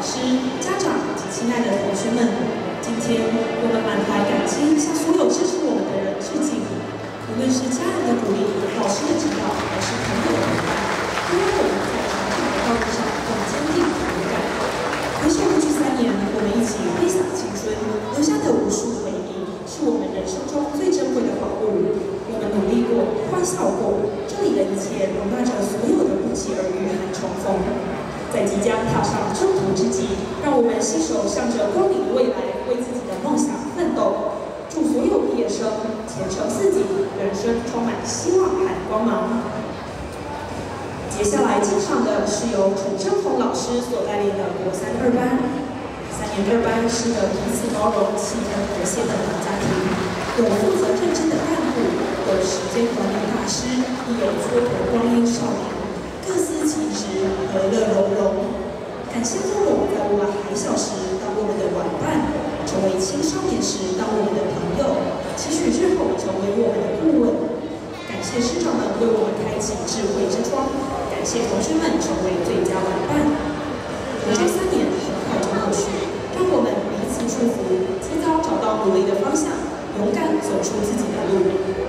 师、家长及亲爱的同学们，今天我们满怀感激向所有支持我们的人致敬。无论是家人的鼓励、老师的指导，还是朋友的陪伴，都让我们在成长的道路上更坚定勇敢。回首过去3年，我们一起挥洒青春，留下的无数回忆，是我们人生中最珍贵的宝物。我们努力过，欢笑过，这里的一切容纳着所有的不期而遇和重逢。在即将踏上征途之际，让我们携手向着光明的未来，为自己的梦想奋斗。祝所有毕业生前程似锦，人生充满希望和光芒。接下来进场的是由楚正宏老师所带领的国3二班。3年2班是个彼此包容、气氛和谐的大家庭，有负责认真的干部，有时间管理大师，亦有蹉跎光阴少年。各司其职，和乐融融。感谢父母在我们还小时当我们的玩伴，成为青少年时当我们的朋友，期许日后成为我们的顾问。感谢师长们为我们开启智慧之窗，感谢同学们成为最佳玩伴。这3年很快就过去，让我们彼此祝福，提早找到努力的方向，勇敢走出自己的路。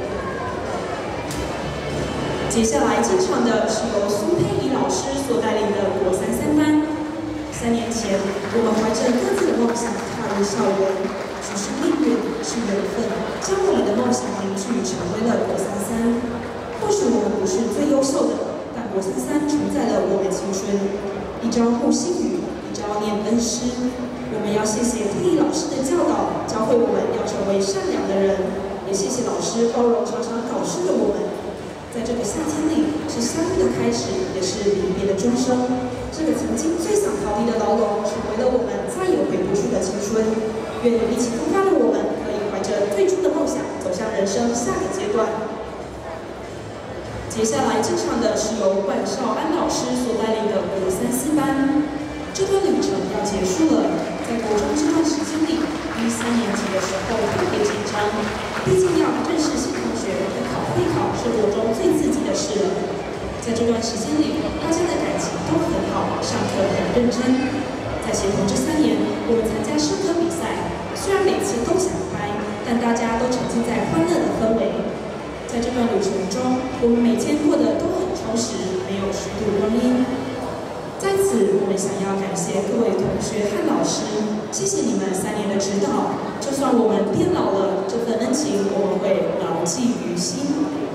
接下来进场的是由苏佩仪老师所带领的国3三班。3年前，我们怀着各自的梦想踏入校园，只是命运，是缘分，将我们的梦想凝聚，成为了国3三。或许我们不是最优秀的，但国3三承载了我们青春。一朝沐星雨，一朝念恩师。我们要谢谢佩仪老师的教导，教会我们要成为善良的人，也谢谢老师包容常常搞事的我们。在这个夏天里，是相遇的开始，也是离别的终生。这个曾经最想逃离的牢笼，成为了我们再也回不去的青春。愿一起出发的我们，可以怀着最初的梦想，走向人生下个阶段。接下来进场的是由万少安老师所带领的国3四班。这段旅程要结束了，在国中这段时间里，比3年级的时候特别紧张，毕竟要认识新同学，会考是国中最刺激的事了。在这段时间里，大家的感情都很好，上课很认真。在协同这3年，我们参加社科比赛，虽然每次都想拍，但大家都沉浸在欢乐的氛围。在这段旅程中，我们每天过得都很充实，没有虚度光阴。在此，我们想要感谢各位同学和老师，谢谢你们3年的指导。就算我们变老了，这份恩情我们会牢记于心。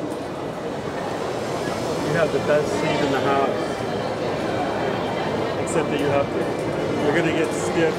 You have the best seat in the house, except that you're gonna get stiff.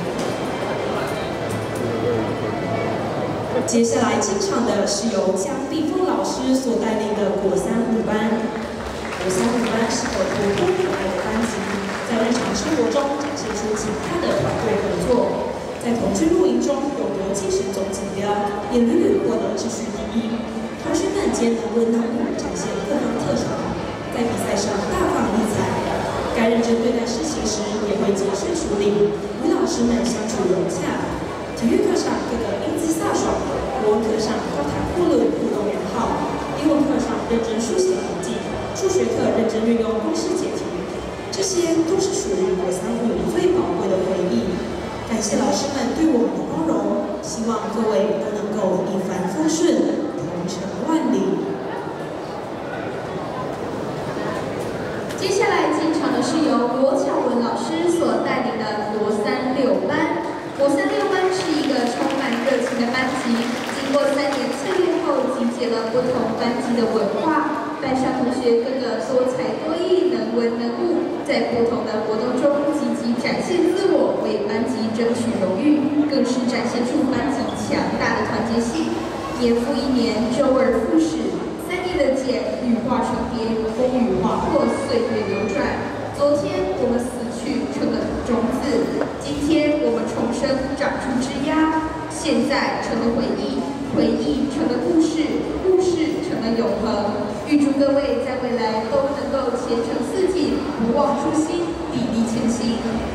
接下来进场的是由江碧峰老师所带领的国3五班。国3五班是个活泼可爱的班级，在日常生活中展现出强大的团队合作。在童军露营中有国际10种锦标，也屡屡获得秩序第1。同学们皆能文能武，展现各方特长，在比赛上大放异彩。该认真对待事情时，也会谨慎处理，与老师们相处融洽。体育课上个个英姿飒爽，国文课上高谈阔论，互动良好；英文课上认真书写笔记，数学课认真运用公式解题。这些都是属于国3五最宝贵的回忆。感谢老师们对我们的包容，希望各位都能够一帆风顺，鹏程万里。 接下来进场的是由罗巧文老师所带领的国3六班。国3六班是一个充满热情的班级，经过3年淬炼后，集结了不同班级的文化。班上同学个个多才多艺，能文能武，在不同的活动中积极展现自我，为班级争取荣誉，更是展现出班级强大的团结性。年复一年，周而复始，3年的茧羽化成蝶，风雨划破，岁月流转。昨天我们死去成了种子，今天我们重生长出枝桠，现在成了回忆，回忆成了故事，故事成了永恒。预祝各位在未来都能够前程似锦，不忘初心，砥砺前行。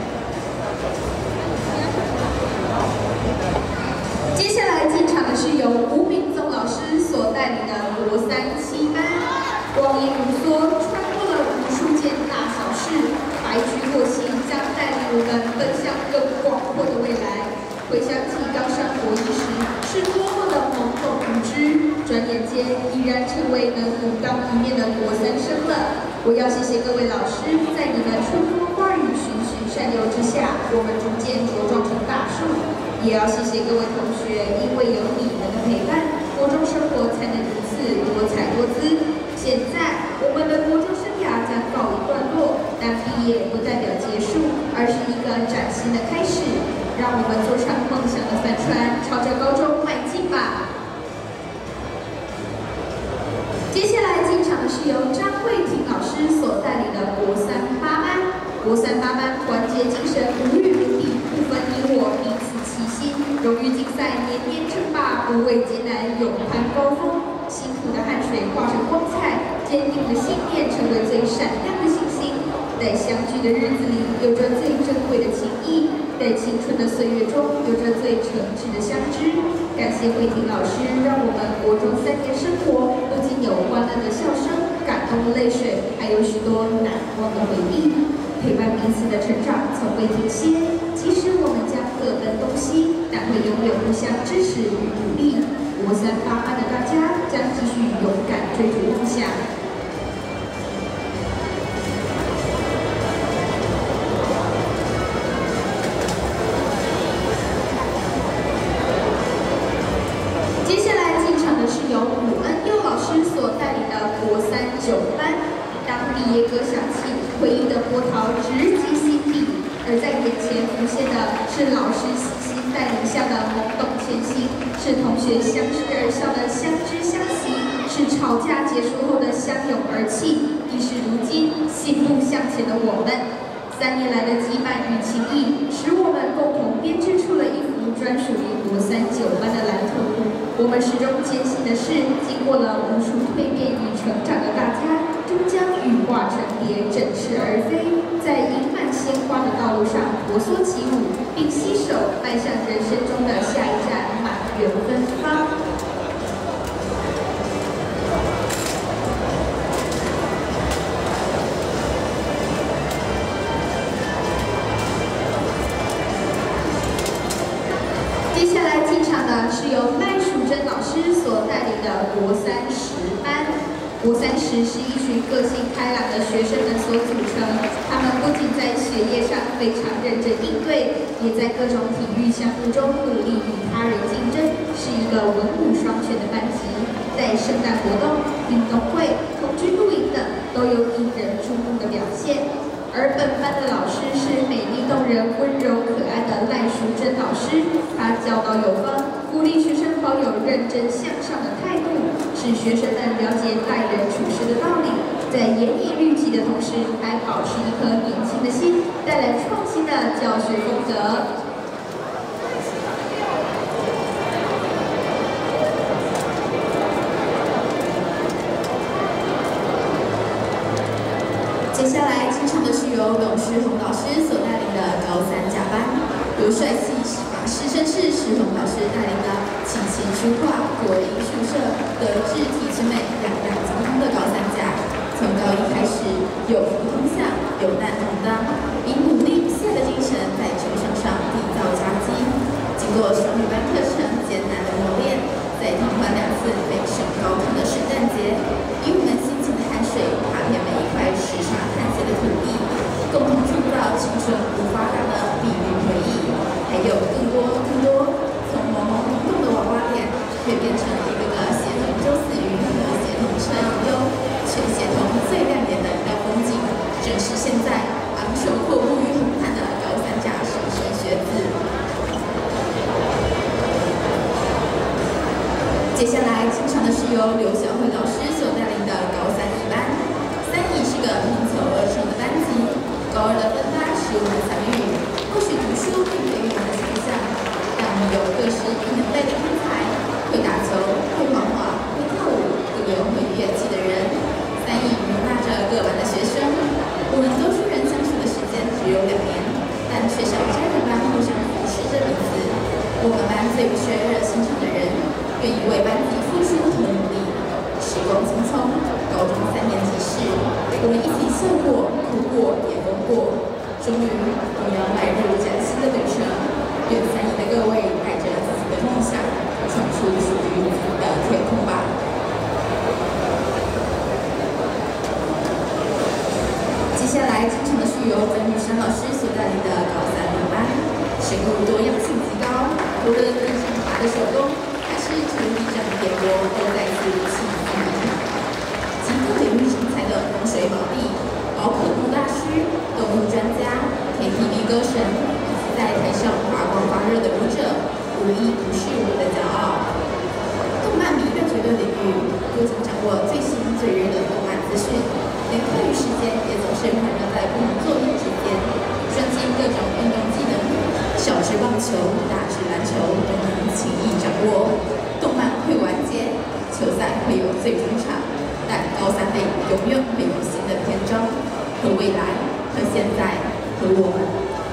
接下来进场的是由吴明宗老师所带领的国3七班。光阴如梭，穿过了无数件大小事，白驹过隙将带领我们奔向回想起刚上国一时是多么的懵懂无知，转眼间依然成为能独当一面的国三生了。我要谢谢各位老师，在你们春风化雨、循循善诱之下，我们逐渐茁壮成大树。也要谢谢各位同学，因为有你们的陪伴，国中生活才能如此多彩多姿。现在，我们的国中生涯将告一段落，但毕业不代表结束，而是一个崭新的开始。让我们坐上梦想的帆船，朝着高中迈进吧！接下来进场的是由张慧婷老师所带领的国三八班。国三八班团结精神无与伦比，不分你我，彼此齐心。荣誉竞赛年年称霸，不畏艰难，勇攀高峰。辛苦的汗水化成光彩，坚定的信念成为最闪亮的星星。在相聚的日子里，有着最珍贵的情谊；在青春的岁月中，有着最诚挚的相知。感谢慧婷老师，让我们国中3年生活不仅有欢乐的笑声、感动的泪水，还有许多难忘的回忆。陪伴彼此的成长从未停歇，即使我们将各奔东西，但会永远互相支持与鼓励。国三八班的大家将继续勇敢追逐梦想。接下来进场的是由伍恩佑老师所带领的国三9班。当毕业歌响起，回忆的波涛直击心底，而在眼前浮现的是老师悉心带领下的懵懂前行，是同学相视而笑的相知相惜，是吵架结束后的相拥而泣，亦是如今信步向前的我们。3年来的羁绊与情谊，使我们共同编织出了一幅专属于国三9班的蓝图。我们始终坚信的是，经过了无数蜕变与成长的大家，终将羽化成蝶，展翅而飞，在盈满鲜花的道路上婆娑起舞，并携手迈向人生中的下一站满园芬芳。接下来进场的是由赖淑珍老师所带领的国三10班。国三10是一群个性开朗的学生们所组成，他们不仅在学业上非常认真应对，也在各种体育项目中努力与他人竞争，是一个文武双全的班级。在圣诞活动、运动会、童军露营等，都有引人注目的表现。而本班的老师是美丽动人、温柔可爱的赖淑珍老师，她教导有方，鼓励学生保有认真向上的态度，使学生们了解待人处事的道理，在严以律己的同时，还保持一颗年轻的心，带来创新的教学风格。 接下来进场的是由董诗宏老师所带领的高三甲班，由帅气师生士诗宏老师带领的琴棋书画、国音数社、德智体之美两样精通的高三甲，从高一开始有福同享，有难同当，以努力不懈的精神在球场上缔造佳绩。经过双语班课程艰难的磨练，在通关2次备受高考的圣诞节，以我们辛勤的汗水踏遍每一块石沙滩血的土地，共同创造青春无法挡的碧绿回忆。还有更多从朦朦胧胧的娃娃脸，蜕变成一个个协同周4瑜和协同车友优，全协同最亮眼的一道风景，正是现在昂首阔步于红毯的高三甲莘莘学子。接下来进场的是由刘小慧老师所带领的高三1班。3乙是个拼凑而成的班级，高2的分发使我们参与，或许读书并非我们的强项，但我们有各式异能类的天才，会打球、会画画、会跳舞，更有会乐器的人。3乙容纳着各班的学生，我们多数人相处的时间只有2年，但却像家人般互相扶持着彼此。我们班最不缺热心肠的人，愿意为班级付出和努力。时光匆匆，高中3年级时，我们一起笑过、哭过、也疯过，终于我们要迈入崭新的旅程。愿3乙的各位下来进场的是由曾玉山老师所带领的高3领班，深入多样性极高，无论更上爬的手工，还是厨艺上的点拨，都再次气氛满场。集各领域成才的风水宝地，宝可梦大师、动物专家、KTV 歌神，以及在台上发光发热的舞者，无一不是我的骄傲。动漫迷的绝对领域，不仅掌握最新最热的动漫资讯，连课余时间也总是环绕在不同作品之间，专精各种运动技能，小至棒球，大至篮球都能轻易掌握。动漫会完结，球赛会有最终场，但高3类永远会有新的篇章，和未来，和现在，和我们。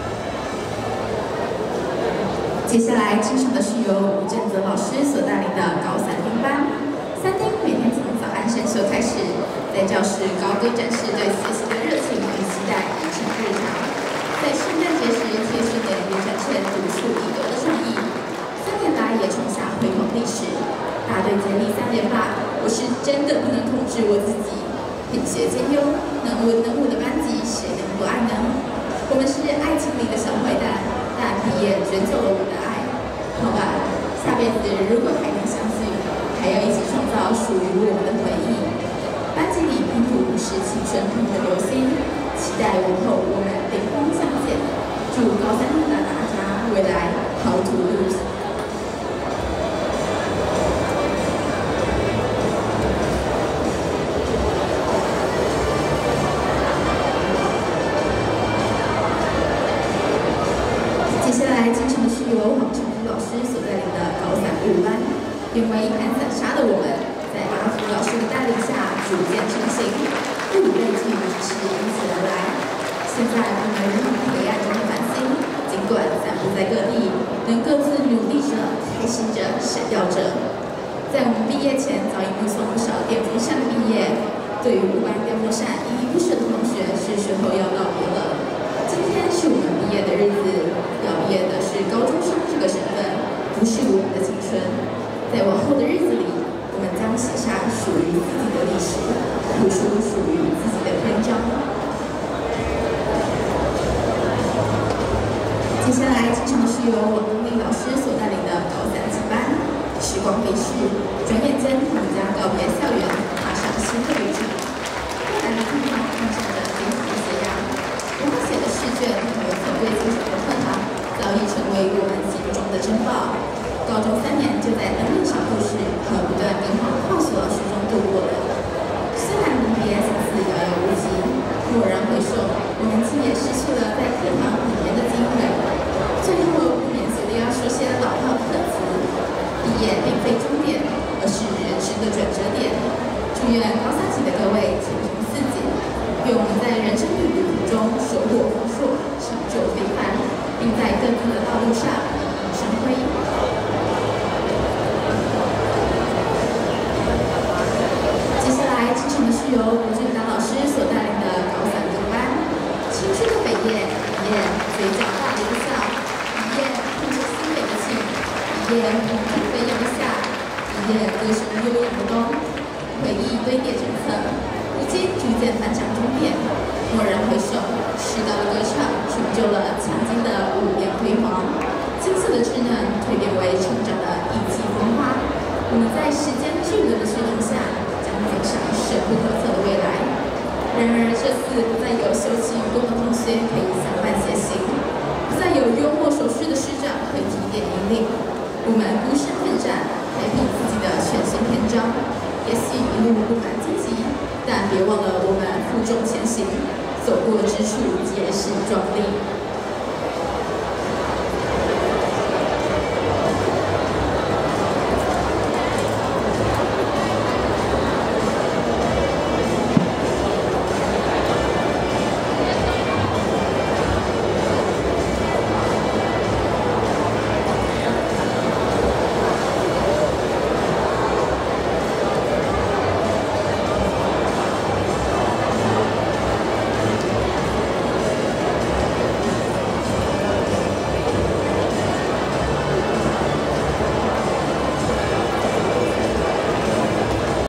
接下来进场的是由吴正泽老师所带领的高3领班。3丁每天从早安神秀开始，在教室高歌展示对学习的热情与期待，已成日常。在圣诞节时贴训练也展现独树一格的创意。3年来也创下辉煌历史。大队接力3连霸，我是真的不能控制我自己。品学兼优，能文能武的班级，谁能不爱呢？我们是爱情里的小坏蛋，但毕业卷走了我的爱。好吧，下辈子如果还能相聚，还要一起创造属于我们的回忆。班级里拼图是青春中的流星，期待午后我们顶峰相见。祝高3的大家未来好土路。接下来进场的是由黄成福老师所带领的高3物班，因为看散沙的我们，在阿福老师的带领下逐渐成型，物类技是因此而来。现在我们仍然黑暗中的繁星，尽管散布在各地，能各自努力着、开心着、闪耀着。在我们毕业前，早已目送不少电风扇的毕业。对于物班电风扇依依不舍的同学，是时候要告别了。今天是我们毕业的日子，要毕业的是高中生这个身份，不是我们的青春。在往后的日子里，我们将写下属于自己的历史，谱出属于自己的篇章。接下来进场的是由王东林老师所带领的高3级班。时光飞逝，转眼间我们将告别校园，踏上新的旅程。未来的地方印象着艰苦的斜阳，不会写的试卷和可贵精神的课堂，早已成为我们心中的珍宝。高中3年就在等念小故事和不断更好的化学老师中度过了。虽然离别相似遥遥无期，蓦然回首，我们竟也失去了在课堂5年的机会。最后不免俗的要说些老套的歌词：毕业并非终点，而是人生的转折点。祝愿高3级的各位前程似锦，愿我们在人生旅途中收获丰硕，成就非凡，并在各自的道路上熠熠生辉。接下来进场的是由吴俊达老师所带领的高3领班。青春的北夜，一夜嘴角大咧的笑，一夜吐着心美的气，一夜红中飞扬的夏，一夜歌声悠扬的冬。回忆堆叠成册，如今逐渐翻向终点。蓦然回首，诗道的歌唱成就了曾经的5年辉煌。金色的稚嫩蜕变为成长的意气风发。我们在时间巨轮的驱动下，将走上深不可测的未来。然而这次不再有修习武功的同学可以相伴携行，不再有幽默手势的师长可以提点引领。我们孤身奋战，开辟自己的全新篇章。也许一路不满荆棘，但别忘了我们负重前行，走过之处皆是壮丽。